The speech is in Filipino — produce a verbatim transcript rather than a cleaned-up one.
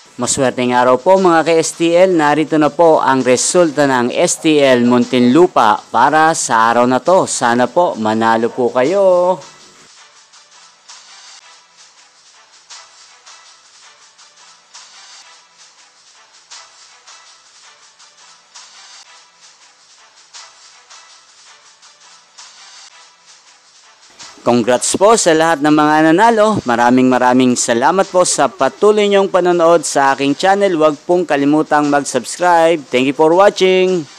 Maswerteng araw po mga ka-S T L, narito na po ang resulta ng S T L Muntinlupa para sa araw na to. Sana po manalo po kayo. Congrats po sa lahat ng mga nanalo. Maraming maraming salamat po sa patuloy niyong panonood sa aking channel. Huwag pong kalimutang mag-subscribe. Thank you for watching.